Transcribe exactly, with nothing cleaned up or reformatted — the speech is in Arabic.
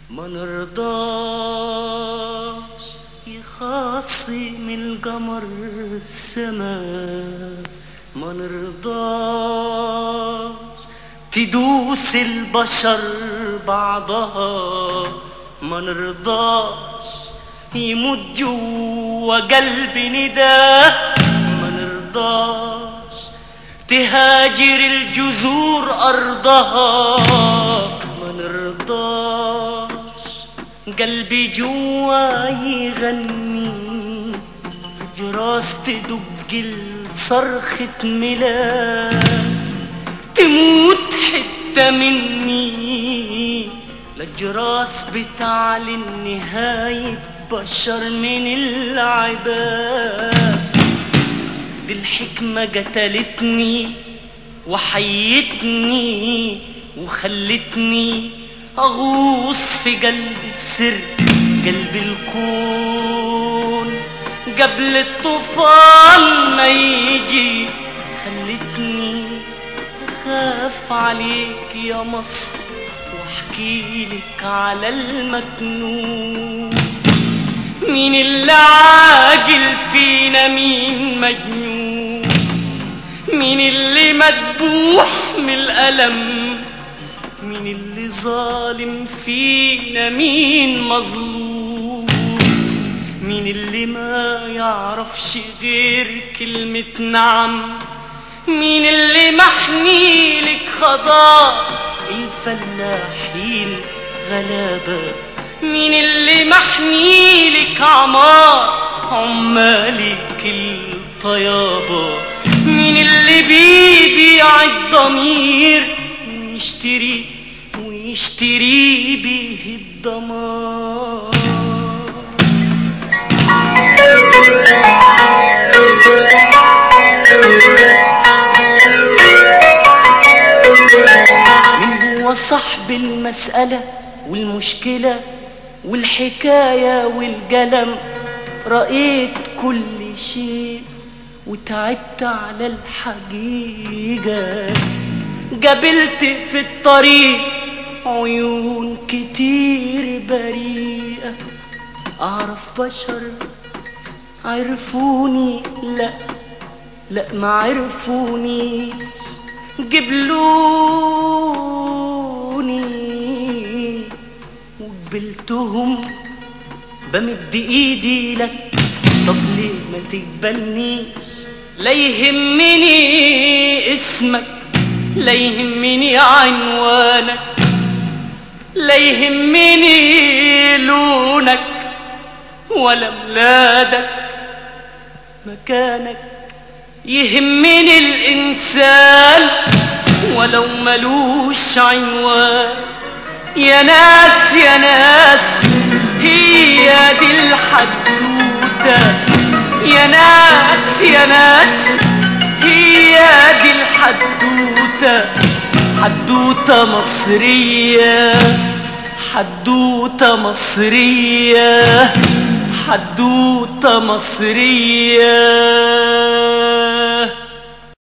ما نرضاش يخاصم القمر السماء، ما نرضاش تدوس البشر بعضها، ما نرضاش يموت جوا قلب نداه، ما نرضاش تهاجر الجذور أرضها، ما نرضاش قلبي جوا يغني جراس تدق صرخة ميلاد، تموت حتة مني للجراس بتعلن نهاية بشر من العباد. دي الحكمة قتلتني وحيتني وخلتني أغوص في قلب السر، قلب الكون قبل الطوفان ما يجي، خلتني أخاف عليك يا مصر واحكيلك على المكنون. مين اللي عاقل فينا مين مجنون، مين اللي مدبوح من الألم، مين اللي ظالم فينا مين مظلوم، مين اللي ما يعرفش غير كلمة نعم، مين اللي محميلك خضار الفلاحين غلابة، مين اللي محميلك عمار عمالك الطيابة، مين اللي بيبيع الضمير ويشتري ويشتري بيه الدمار. مين هو صاحب المسألة والمشكلة والحكاية والقلم، رأيت كل شيء وتعبت على الحقيقة، قابلت في الطريق عيون كتير بريئة، أعرف بشر عرفوني لا لا ما عرفوني، قبلوني وقبلتهم بمد ايدي لك، طب ليه ما تقبلنيش؟ لا يهمني اسمك لا يهمني عنوانك، لا يهمني لونك ولا بلادك مكانك، يهمني الإنسان ولو ملوش عنوان. يا ناس يا ناس هي دي الحدوتة، يا ناس يا ناس هي دي الحدوتة، حدوتة مصرية حدوتة مصرية حدوتة مصرية.